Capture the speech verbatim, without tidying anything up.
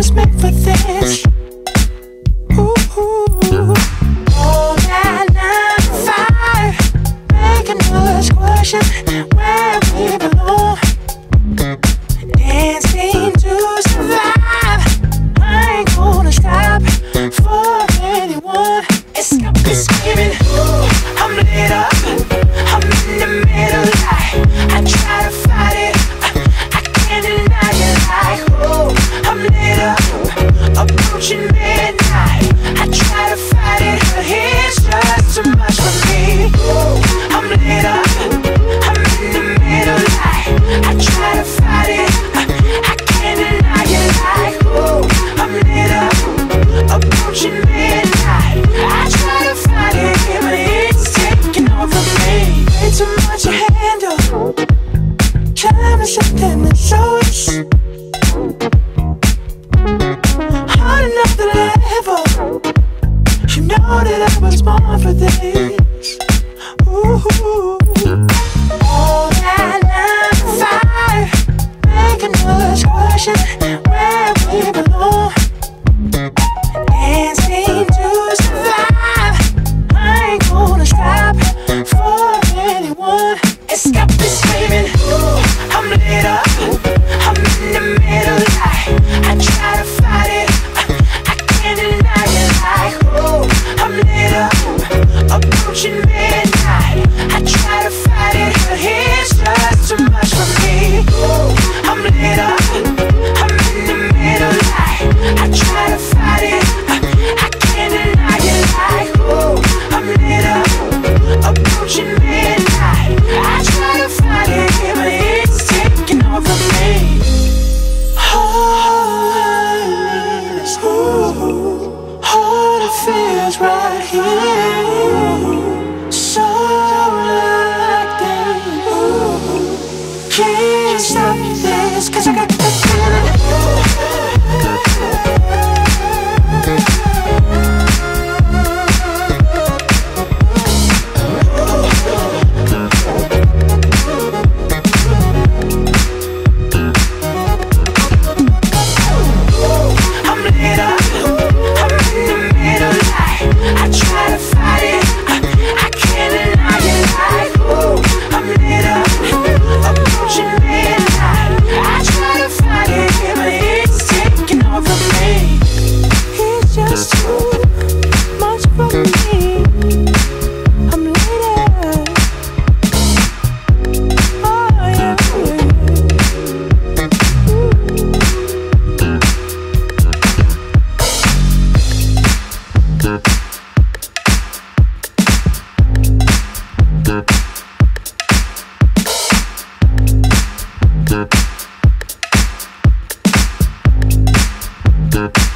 was meant for this. Ooh, all that nine to five, making us question where we belong. Dancing to survive, I ain't gonna stop for anyone. It's got me screaming, ooh, I'm lit up, I'm in the middle. I, I try to fight it, I, I can't deny it. Like, ooh, I'm lit up, approaching midnight. I try to fight it, but it's just too much for me. Ooh, I'm lit up, I'm in the middle. I, I try to fight it, I, I can't deny it. Like, ooh, I'm lit up, approaching midnight. I try to fight it, but it's taking over me. Way too much to handle, trying to something that's so easy. On another level, you know that I was born for this. Ooh, all that nine to five, making us question where we belong. Dancing to survive, I ain't gonna stop for anyone. It's got me screaming, ooh, I'm lit up, I'm in the middle. I, I try to fight it, I, I can't deny it. Like, ooh, I'm lit up, approaching midnight. I try to fight it, but it's just too much for me. Ooh, I'm lit up, I'm in the middle. I, I try to fight it, I, I can't deny it. Like, ooh, I'm lit up, approaching midnight. I try to fight it, but it's taking over me. All I need is ooh, all it feels right here. So like that, ooh, can't stop this, 'cause I got the feeling. Good.